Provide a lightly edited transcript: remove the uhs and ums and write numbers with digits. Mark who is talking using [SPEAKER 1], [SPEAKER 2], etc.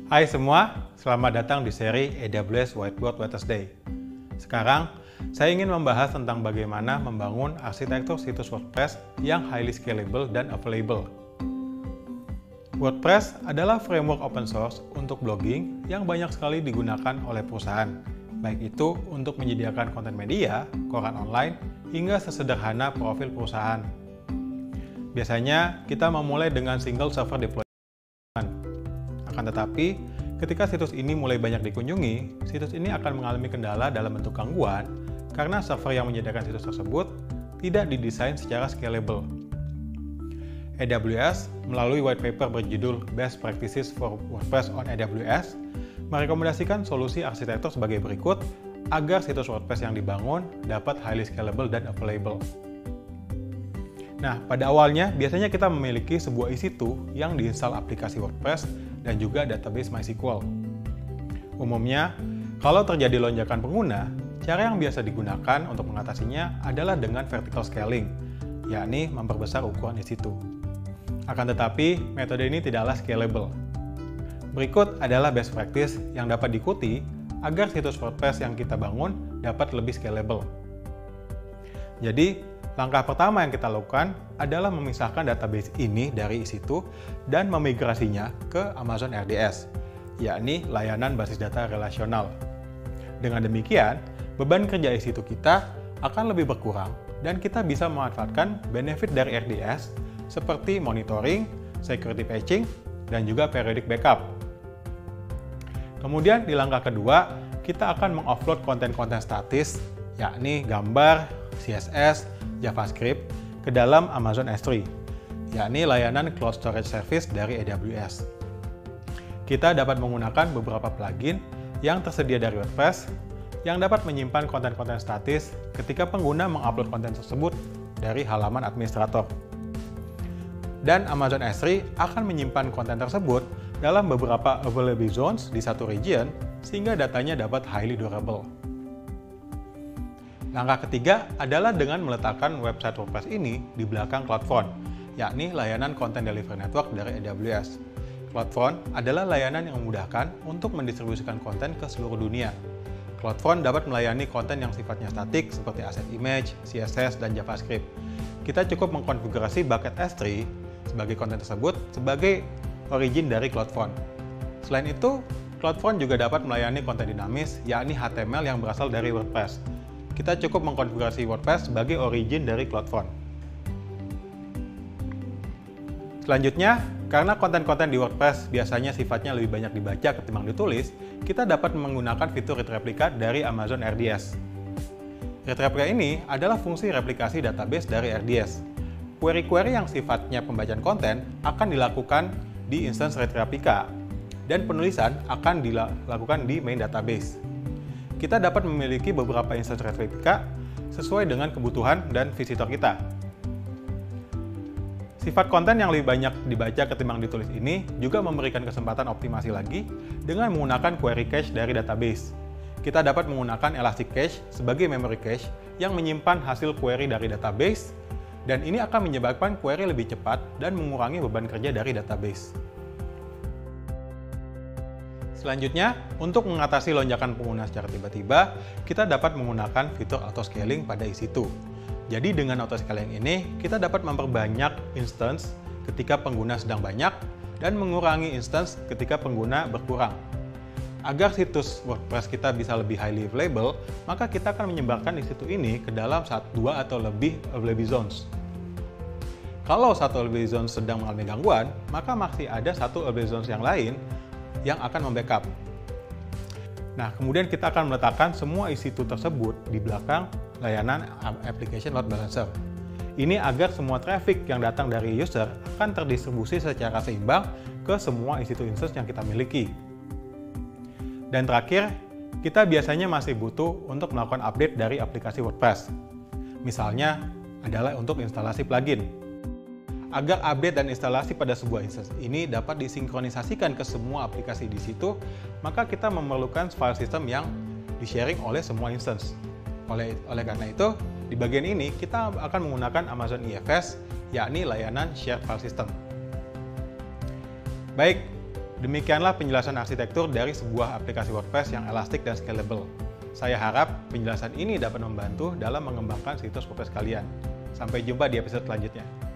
[SPEAKER 1] Hai semua, selamat datang di seri AWS Whiteboard Wednesday. Sekarang, saya ingin membahas tentang bagaimana membangun arsitektur situs WordPress yang highly scalable dan available. WordPress adalah framework open source untuk blogging yang banyak sekali digunakan oleh perusahaan, baik itu untuk menyediakan konten media, koran online, hingga sesederhana profil perusahaan. Biasanya, kita memulai dengan single server deployment. Akan tetapi, ketika situs ini mulai banyak dikunjungi, situs ini akan mengalami kendala dalam bentuk gangguan karena server yang menyediakan situs tersebut tidak didesain secara scalable. AWS melalui white paper berjudul Best Practices for WordPress on AWS merekomendasikan solusi arsitektur sebagai berikut agar situs WordPress yang dibangun dapat highly scalable dan available. Nah, pada awalnya biasanya kita memiliki sebuah EC2 yang diinstal aplikasi WordPress dan juga database MySQL. Umumnya, kalau terjadi lonjakan pengguna, cara yang biasa digunakan untuk mengatasinya adalah dengan vertical scaling, yakni memperbesar ukuran EC2. Akan tetapi, metode ini tidaklah scalable. Berikut adalah best practice yang dapat diikuti agar situs WordPress yang kita bangun dapat lebih scalable. Jadi, langkah pertama yang kita lakukan adalah memisahkan database ini dari EC2 dan memigrasinya ke Amazon RDS, yakni layanan basis data relasional. Dengan demikian, beban kerja EC2 kita akan lebih berkurang dan kita bisa memanfaatkan benefit dari RDS seperti monitoring, security patching, dan juga periodic backup. Kemudian di langkah kedua, kita akan mengoffload konten-konten statis, yakni gambar, CSS, JavaScript ke dalam Amazon S3, yakni layanan Cloud Storage Service dari AWS. Kita dapat menggunakan beberapa plugin yang tersedia dari WordPress yang dapat menyimpan konten-konten statis ketika pengguna mengupload konten tersebut dari halaman administrator. Dan Amazon S3 akan menyimpan konten tersebut dalam beberapa available zones di satu region sehingga datanya dapat highly durable. Langkah ketiga adalah dengan meletakkan website WordPress ini di belakang CloudFront, yakni layanan Content Delivery Network dari AWS. CloudFront adalah layanan yang memudahkan untuk mendistribusikan konten ke seluruh dunia. CloudFront dapat melayani konten yang sifatnya statik seperti aset image, CSS, dan JavaScript. Kita cukup mengkonfigurasi bucket S3 sebagai konten tersebut sebagai origin dari CloudFront. Selain itu, CloudFront juga dapat melayani konten dinamis, yakni HTML yang berasal dari WordPress. Kita cukup mengkonfigurasi WordPress sebagai origin dari CloudFront. Selanjutnya, karena konten-konten di WordPress biasanya sifatnya lebih banyak dibaca ketimbang ditulis, kita dapat menggunakan fitur read replica dari Amazon RDS. Read replica ini adalah fungsi replikasi database dari RDS. Query-query yang sifatnya pembacaan konten akan dilakukan di instance read replica, dan penulisan akan dilakukan di main database. Kita dapat memiliki beberapa instance read replica sesuai dengan kebutuhan dan visitor kita. Sifat konten yang lebih banyak dibaca ketimbang ditulis ini juga memberikan kesempatan optimasi lagi dengan menggunakan query cache dari database. Kita dapat menggunakan Elastic Cache sebagai memory cache yang menyimpan hasil query dari database, dan ini akan menyebabkan query lebih cepat dan mengurangi beban kerja dari database. Selanjutnya, untuk mengatasi lonjakan pengguna secara tiba-tiba, kita dapat menggunakan fitur auto-scaling pada EC2. Jadi dengan auto-scaling ini, kita dapat memperbanyak instance ketika pengguna sedang banyak dan mengurangi instance ketika pengguna berkurang. Agar situs WordPress kita bisa lebih highly available, maka kita akan menyebarkan EC2 ini ke dalam 2 atau lebih available zones. Kalau satu available zone sedang mengalami gangguan, maka masih ada satu available zones yang lain yang akan membackup. Nah, kemudian kita akan meletakkan semua EC2 tersebut di belakang layanan Application Load Balancer. Ini agar semua traffic yang datang dari user akan terdistribusi secara seimbang ke semua EC2 instance yang kita miliki. Dan terakhir, kita biasanya masih butuh untuk melakukan update dari aplikasi WordPress. Misalnya adalah untuk instalasi plugin. Agar update dan instalasi pada sebuah instance ini dapat disinkronisasikan ke semua aplikasi di situ, maka kita memerlukan file system yang di-sharing oleh semua instance. Oleh karena itu, di bagian ini kita akan menggunakan Amazon EFS, yakni layanan Shared File System. Baik, Demikianlah penjelasan arsitektur dari sebuah aplikasi WordPress yang elastik dan scalable. Saya harap penjelasan ini dapat membantu dalam mengembangkan situs WordPress kalian. Sampai jumpa di episode selanjutnya.